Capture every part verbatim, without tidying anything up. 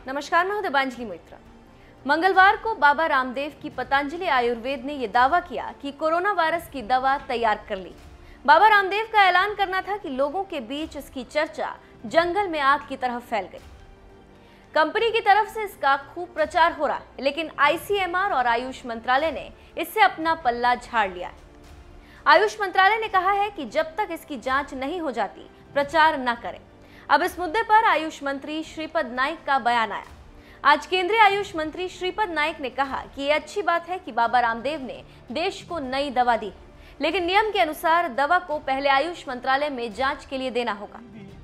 नमस्कार, मैं हूं दिबांजलि मित्रा। मंगलवार को बाबा रामदेव की पतंजलि आयुर्वेद ने यह दावा किया कि कोरोना वायरस की दवा तैयार कर ली। बाबा रामदेव का ऐलान करना था कि लोगों के बीच इसकी चर्चा जंगल में आग की तरह फैल गई। कंपनी की तरफ से इसका खूब प्रचार हो रहा है, लेकिन आईसीएमआर और आयुष मंत्रालय ने इससे अपना पल्ला झाड़ लिया है। आयुष मंत्रालय ने कहा है कि जब तक इसकी जांच नहीं हो जाती, प्रचार न करें। अब इस मुद्दे पर आयुष मंत्री श्रीपद नाइक का बयान आया। आज केंद्रीय आयुष मंत्री श्रीपद नाइक ने कहा कि यह अच्छी बात है कि बाबा रामदेव ने देश को नई दवा दी, लेकिन नियम के अनुसार दवा को पहले आयुष मंत्रालय में जांच के लिए देना होगा।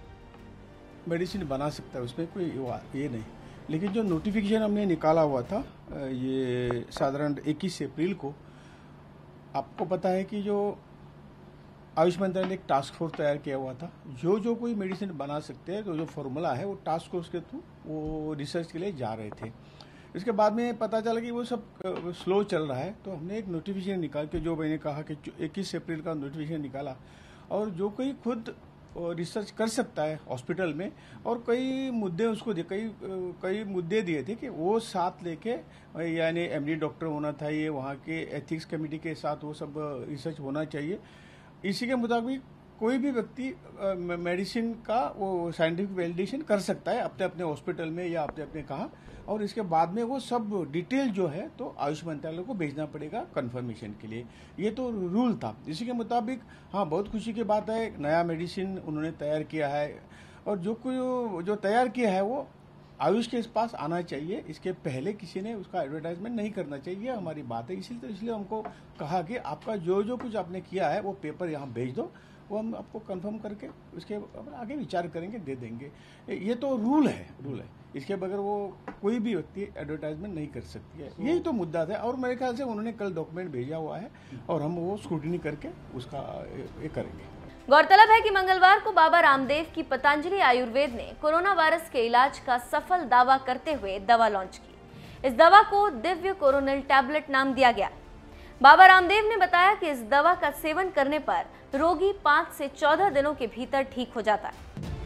मेडिसिन बना सकता है, उसमें कोई ये नहीं, लेकिन जो नोटिफिकेशन हमने निकाला हुआ था ये साधारण इक्कीस अप्रैल को, आपको पता है कि जो आयुष मंत्रालय ने एक टास्क फोर्स तैयार किया हुआ था। जो जो कोई मेडिसिन बना सकते हैं, तो जो फॉर्मूला है वो टास्क फोर्स के थ्रू वो रिसर्च के लिए जा रहे थे। इसके बाद में पता चला कि वो सब स्लो चल रहा है, तो हमने एक नोटिफिकेशन निकाल के, जो मैंने कहा कि इक्कीस अप्रैल का नोटिफिकेशन निकाला, और जो कोई खुद रिसर्च कर सकता है हॉस्पिटल में, और कई मुद्दे उसको दे कई कई मुद्दे दिए थे कि वो साथ लेके, यानी एमडी डॉक्टर होना चाहिए, वहाँ के एथिक्स कमेटी के साथ वो सब रिसर्च होना चाहिए। इसी के मुताबिक कोई भी व्यक्ति मेडिसिन का वो साइंटिफिक वैलिडेशन कर सकता है अपने अपने हॉस्पिटल में या अपने अपने कहा, और इसके बाद में वो सब डिटेल जो है तो आयुष मंत्रालय को भेजना पड़ेगा कंफर्मेशन के लिए। ये तो रूल था। इसी के मुताबिक हाँ, बहुत खुशी की बात है, नया मेडिसिन उन्होंने तैयार किया है, और जो कोई जो तैयार किया है वो आयुष के पास आना चाहिए। इसके पहले किसी ने उसका एडवर्टाइजमेंट नहीं करना चाहिए, हमारी बात है। इसलिए तो इसलिए हमको कहा कि आपका जो जो कुछ आपने किया है वो पेपर यहाँ भेज दो, वो हम आपको कंफर्म करके उसके आगे विचार करेंगे, दे देंगे। ये तो रूल है रूल है इसके बगैर वो कोई भी व्यक्ति एडवर्टाइजमेंट नहीं कर सकती है। यही तो मुद्दा था, और मेरे ख्याल से उन्होंने कल डॉक्यूमेंट भेजा हुआ है और हम वो स्क्रूटिनी करके उसका ये करेंगे। गौरतलब है कि मंगलवार को बाबा रामदेव की पतंजलि आयुर्वेद ने कोरोना वायरस के इलाज का सफल दावा करते हुए दवा लॉन्च की। इस दवा को दिव्य कोरोनिल टैबलेट नाम दिया गया। बाबा रामदेव ने बताया कि इस दवा का सेवन करने पर रोगी पाँच से चौदह दिनों के भीतर ठीक हो जाता है।